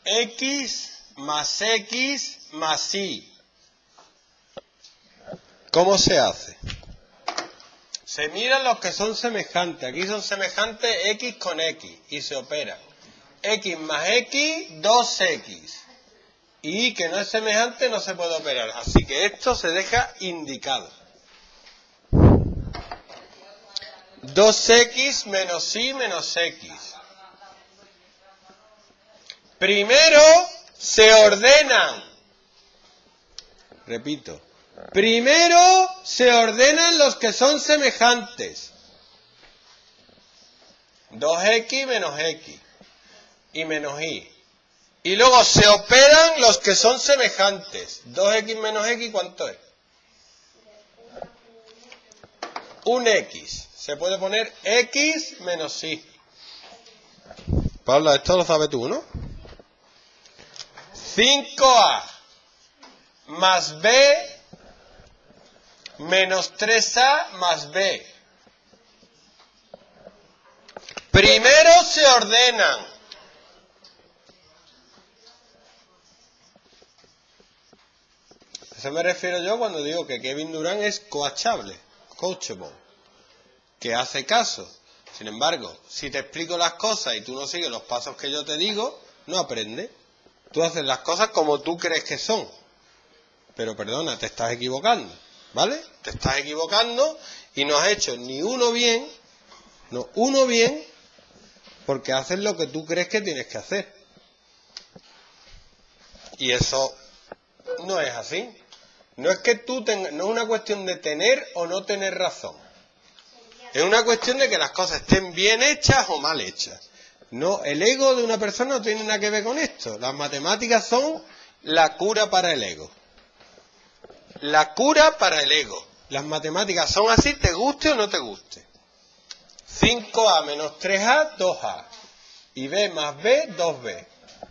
X más X más Y. ¿Cómo se hace? Se miran los que son semejantes. Aquí son semejantes X con X y se operan. X más X, 2X. Y que no es semejante no se puede operar. Así que esto se deja indicado. 2X menos Y menos X. Primero se ordenan. Repito. Primero se ordenan los que son semejantes. 2X menos X. Y menos Y. Y luego se operan los que son semejantes. 2X menos X, ¿cuánto es? Un X. Se puede poner X menos Y. Pablo, esto lo sabes tú, ¿no? 5A más B menos 3A más B. Primero se ordenan. A eso me refiero yo cuando digo que Kevin Durant es coachable, que hace caso. Sin embargo, si te explico las cosas y tú no sigues los pasos que yo te digo, no aprendes. Tú haces las cosas como tú crees que son. Pero perdona, te estás equivocando, ¿vale? Te estás equivocando y no has hecho ni uno bien, porque haces lo que tú crees que tienes que hacer. Y eso no es así. No es que tú tengas, no es una cuestión de tener o no tener razón. Es una cuestión de que las cosas estén bien hechas o mal hechas. No, el ego de una persona no tiene nada que ver con esto. Las matemáticas son la cura para el ego. La cura para el ego. Las matemáticas son así, te guste o no te guste. 5A menos 3A, 2A. Y B más B, 2B.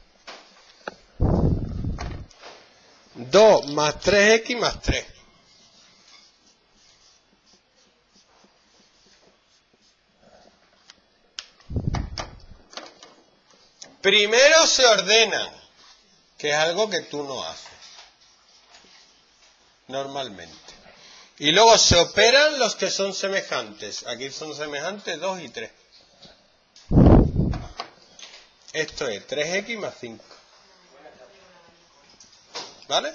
2 más 3X más 3. Primero se ordenan, que es algo que tú no haces normalmente. Y luego se operan los que son semejantes. Aquí son semejantes 2 y 3. Esto es 3X más 5. ¿Vale?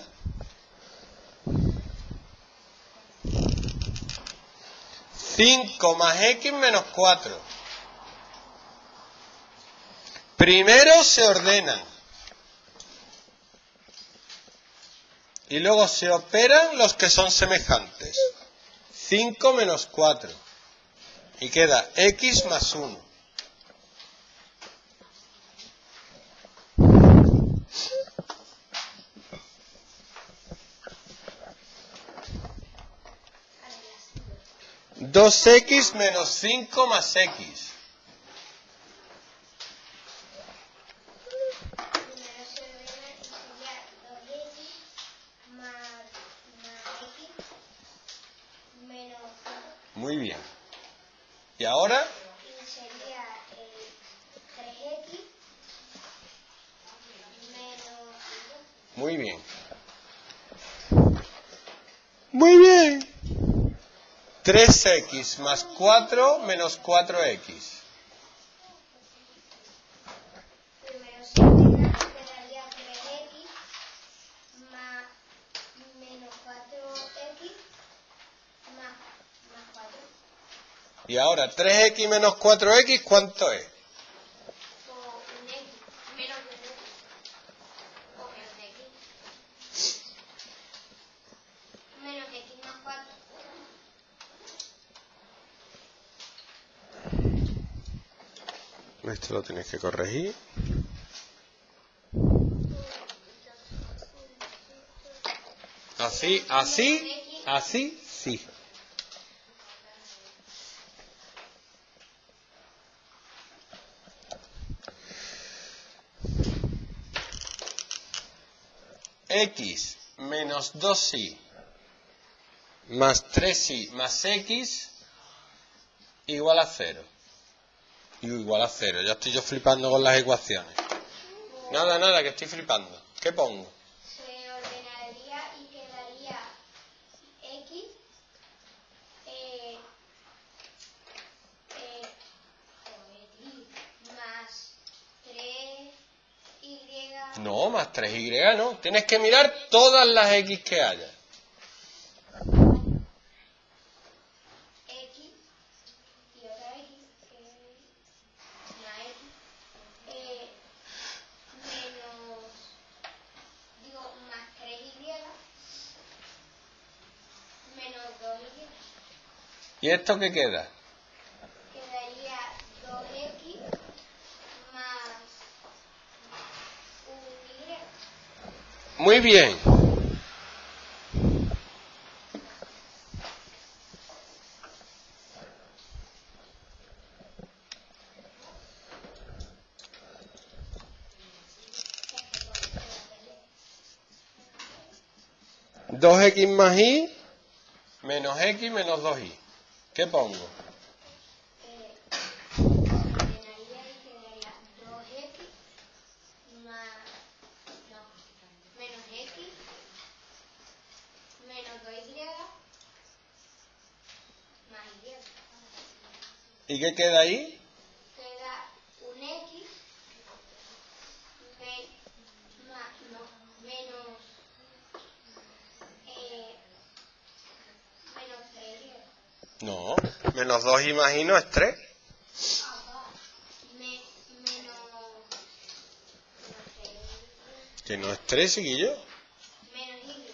Cinco más X menos 4. Primero se ordenan. Y luego se operan los que son semejantes. 5 menos 4. Y queda X más 1. Dos X menos 5 más X. Muy bien. ¿Y ahora? Sería 3X menos... Muy bien. Muy bien. 3X más 4 menos 4X. Primero quedaría 3X más menos 4X más 4. Y ahora 3X menos 4X, ¿cuánto es? O un X menos de X. O menos de X. Menos X más 4. Esto lo tienes que corregir. Así, sí. X menos 2y más 3y más x igual a 0. Y igual a 0. Ya estoy yo flipando con las ecuaciones. Nada, que estoy flipando. ¿Qué pongo? Se ordenaría y quedaría X más 3Y. No, más 3Y no. Tienes que mirar todas las X que haya. X y otra X, que es una X, menos, digo, más 3Y, menos 2Y, ¿Y esto qué queda? quedaría 2X más un Y. Muy bien. Dos X más Y menos X menos 2Y. ¿Qué pongo? Ordenaría y quedaría 2X más, no, menos X menos 2Y más Y. ¿Y qué queda ahí? Queda un X menos 3Y. No, menos 2Y más Y no es 3. Menos 3Y. Que no es 3, chiquillo. Menos Y.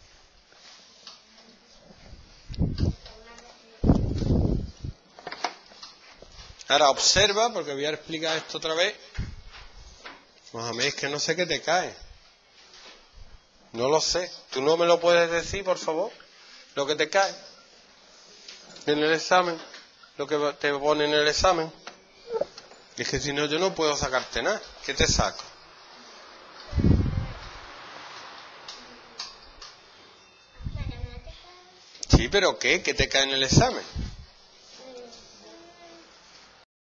Ahora observa, porque voy a explicar esto otra vez. Mohamed, es que no sé qué te cae. No lo sé. ¿Tú no me lo puedes decir, por favor? Lo que te cae en el examen. Lo que te pone en el examen. Y es que si no, yo no puedo sacarte nada. ¿Qué te saco? Sí, pero ¿qué? ¿Qué te cae en el examen?